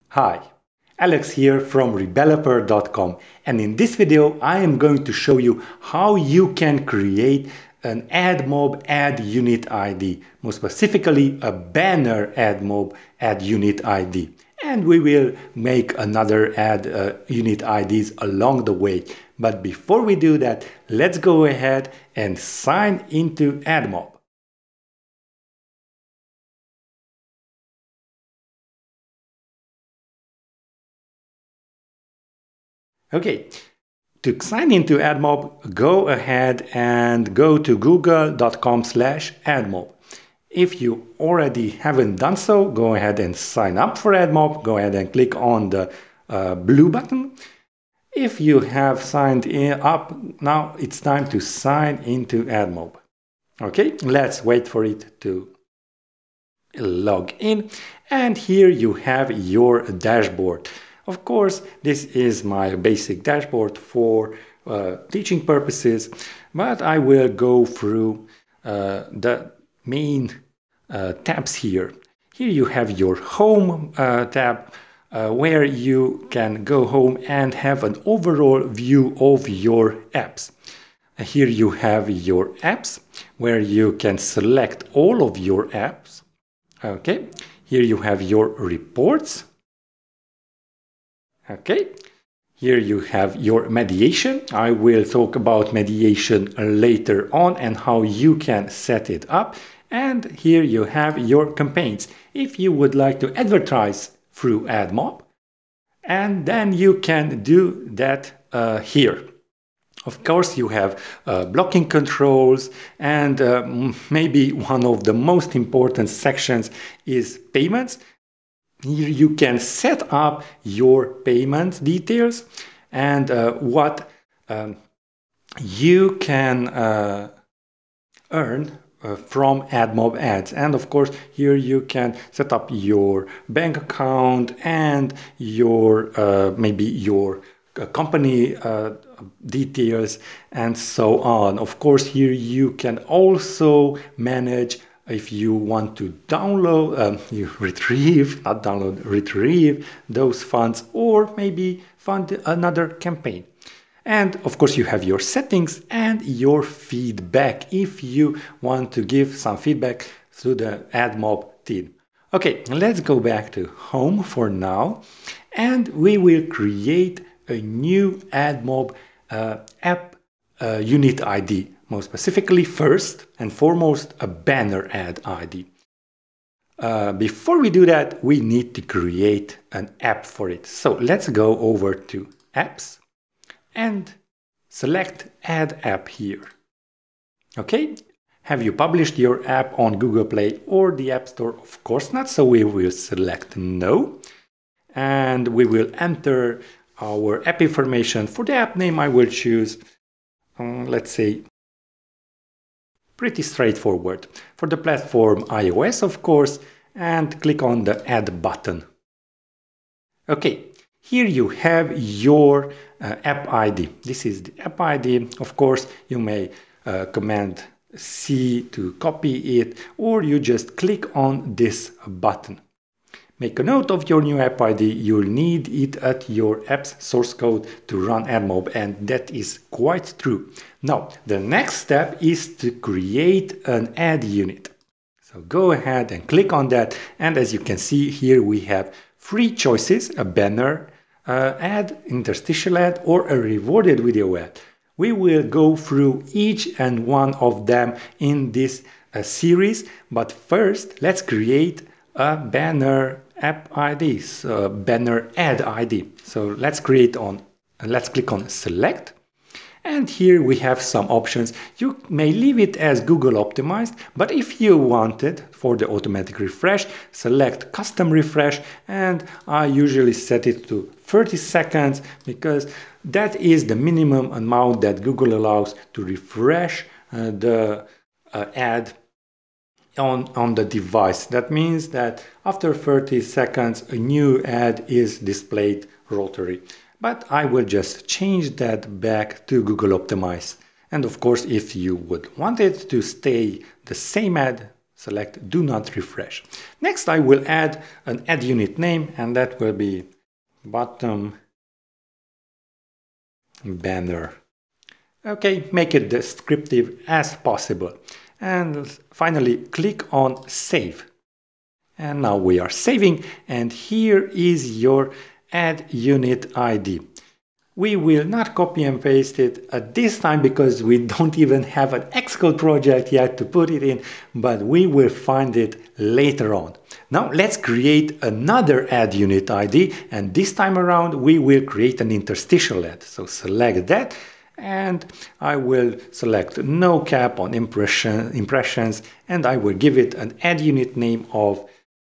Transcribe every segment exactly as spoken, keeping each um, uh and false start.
Hi, Alex here from Rebeloper dot com, and in this video I am going to show you how you can create an AdMob ad unit I D, more specifically a banner AdMob ad unit I D. And we will make another ad uh, unit I Ds along the way. But before we do that, let's go ahead and sign into AdMob. Okay, to sign into AdMob, go ahead and go to google dot com slash AdMob. If you already haven't done so, go ahead and sign up for AdMob. Go ahead and click on the uh, blue button. If you have signed in up, now it's time to sign into AdMob. Okay, let's wait for it to log in. And here you have your dashboard. Of course, this is my basic dashboard for uh, teaching purposes, but I will go through uh, the main uh, tabs here. Here you have your home uh, tab, uh, where you can go home and have an overall view of your apps. Here you have your apps, where you can select all of your apps. Okay, here you have your reports. Okay, here you have your mediation. I will talk about mediation later on and how you can set it up. And here you have your campaigns. If you would like to advertise through AdMob, and then you can do that uh, here. Of course, you have uh, blocking controls, and uh, maybe one of the most important sections is payments. Here you can set up your payment details and uh, what um, you can uh, earn uh, from AdMob ads. And of course, here you can set up your bank account and your uh, maybe your uh, company uh, details and so on. Of course, here you can also manage if you want to download, um, you retrieve, not download, retrieve those funds, or maybe fund another campaign. And of course, you have your settings and your feedback if you want to give some feedback to the AdMob team. Okay, let's go back to home for now, and we will create a new AdMob uh, app uh, unit I D. More specifically, first and foremost, a banner ad I D. Uh, before we do that, we need to create an app for it. So let's go over to Apps and select Add App here. Okay, have you published your app on Google Play or the App Store? Of course not, so we will select No. And we will enter our app information. For the app name, I will choose, um, let's say, pretty straightforward. For the platform, iOS, of course, and click on the Add button. Okay, here you have your uh, app I D. This is the app I D. Of course, you may uh, command C to copy it, or you just click on this button. Make a note of your new app I D. You'll need it at your app's source code to run AdMob, and that is quite true. Now, the next step is to create an ad unit. So go ahead and click on that, and as you can see here, we have three choices: a banner uh, ad, interstitial ad, or a rewarded video ad. We will go through each and one of them in this uh, series, but first let's create a banner app I D, so banner ad I D. So let's create on, let's click on select. And here we have some options. You may leave it as Google optimized, but if you want it for the automatic refresh, select custom refresh, and I usually set it to thirty seconds because that is the minimum amount that Google allows to refresh uh, the uh, ad On, on the device. That means that after thirty seconds a new ad is displayed rotary. But I will just change that back to Google optimized. And of course, if you would want it to stay the same ad, select do not refresh. Next, I will add an ad unit name, and that will be bottom banner. Okay, make it descriptive as possible. And finally, click on save. And now we are saving, and here is your ad unit I D. We will not copy and paste it at this time because we don't even have an Xcode project yet to put it in, but we will find it later on. Now let's create another ad unit I D, and this time around we will create an interstitial ad. So select that, and I will select no cap on impression, impressions, and I will give it an ad unit name of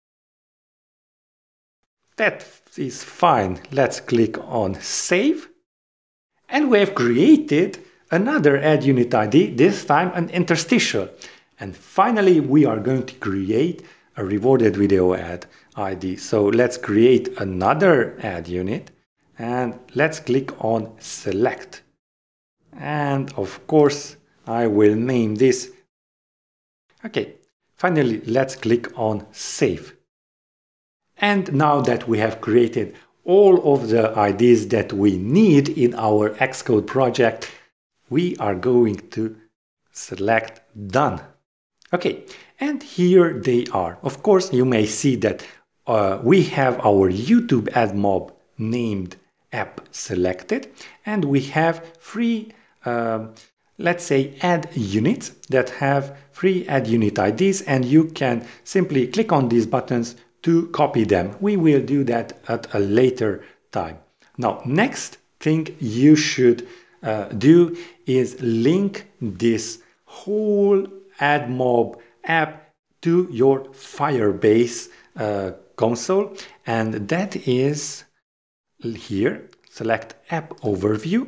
that is fine. Let's click on save. And we have created another ad unit I D, this time an interstitial. And finally, we are going to create a rewarded video ad I D. So let's create another ad unit, and let's click on select. And of course, I will name this. Okay, finally, let's click on save. And now that we have created all of the I Ds that we need in our Xcode project, we are going to select done. Okay, and here they are. Of course, you may see that uh, we have our YouTube AdMob named app selected, and we have free, uh, let's say, ad units that have free ad unit I Ds, and you can simply click on these buttons to copy them. We will do that at a later time. Now, next thing you should uh, do is link this whole AdMob app to your Firebase uh, console, and that is here. Select App Overview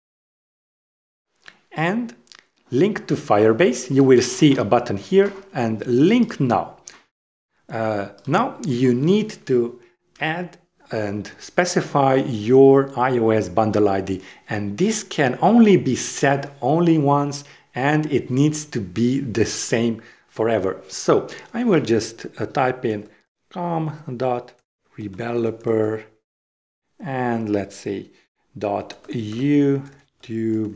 and link to Firebase. You will see a button here, and link now. Uh, now you need to add and specify your iOS bundle I D, and this can only be set only once, and it needs to be the same forever. So I will just uh, type in com.rebeloper and let's say dot YouTube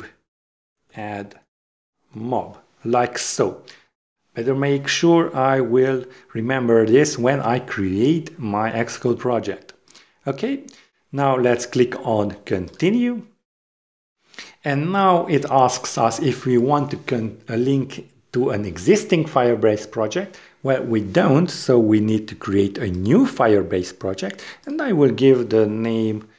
AdMob, like so. Better make sure I will remember this when I create my Xcode project. Okay, now let's click on continue. And now it asks us if we want to con a link to an existing Firebase project. Well, we don't, so we need to create a new Firebase project, and I will give the name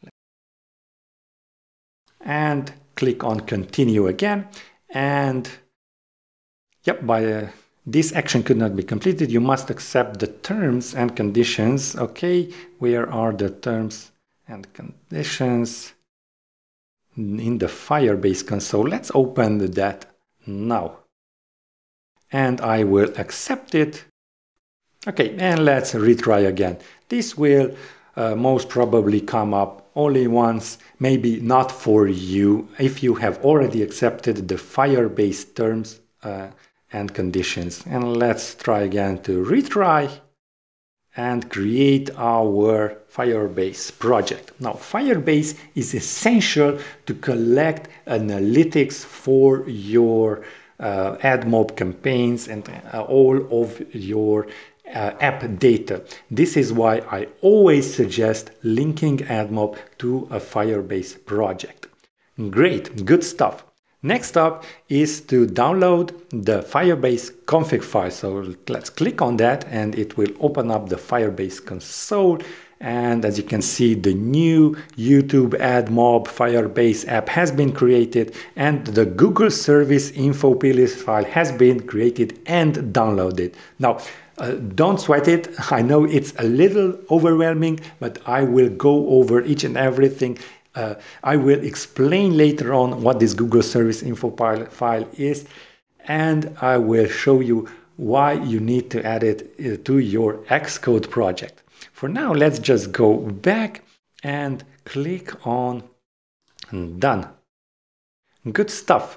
and click on continue again. And yep, by uh, this action could not be completed. You must accept the terms and conditions. Okay, where are the terms and conditions? In the Firebase console. Let's open that now. And I will accept it. Okay, and let's retry again. This will uh, most probably come up only once, maybe not for you, if you have already accepted the Firebase terms uh, and conditions. And let's try again to retry and create our Firebase project. Now, Firebase is essential to collect analytics for your uh, AdMob campaigns and uh, all of your uh, app data. This is why I always suggest linking AdMob to a Firebase project. Great, good stuff. Next up is to download the Firebase config file. So let's click on that and it will open up the Firebase console. And as you can see, the new YouTube AdMob Firebase app has been created, and the Google Service Info playlist file has been created and downloaded. Now, uh, don't sweat it. I know it's a little overwhelming, but I will go over each and everything. Uh, I will explain later on what this Google Service Info file is, and I will show you why you need to add it to your Xcode project. For now, let's just go back and click on done. Good stuff.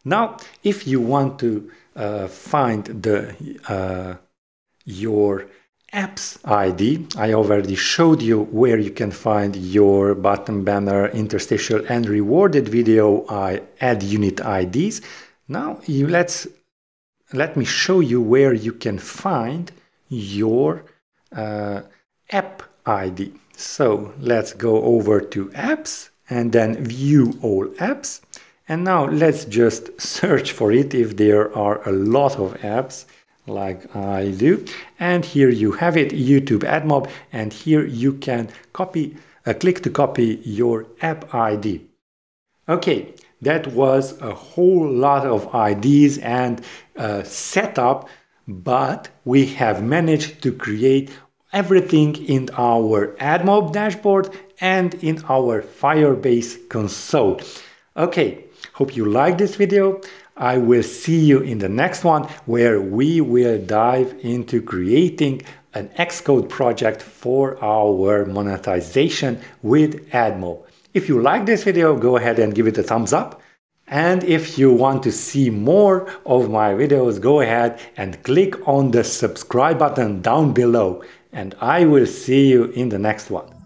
Now, if you want to uh, find the uh, your apps I D, I already showed you where you can find your button banner, interstitial, and rewarded video I ad unit I Ds. Now you let's let me show you where you can find your uh, app I D. So let's go over to apps and then view all apps. And now let's just search for it if there are a lot of apps like I do. And here you have it, YouTube AdMob, and here you can copy, uh, click to copy your app I D. Okay, that was a whole lot of I Ds and uh, setup, but we have managed to create everything in our AdMob dashboard and in our Firebase console. Okay, hope you like this video. I will see you in the next one where we will dive into creating an Xcode project for our monetization with AdMob. If you like this video, go ahead and give it a thumbs up. And if you want to see more of my videos, go ahead and click on the subscribe button down below. And I will see you in the next one.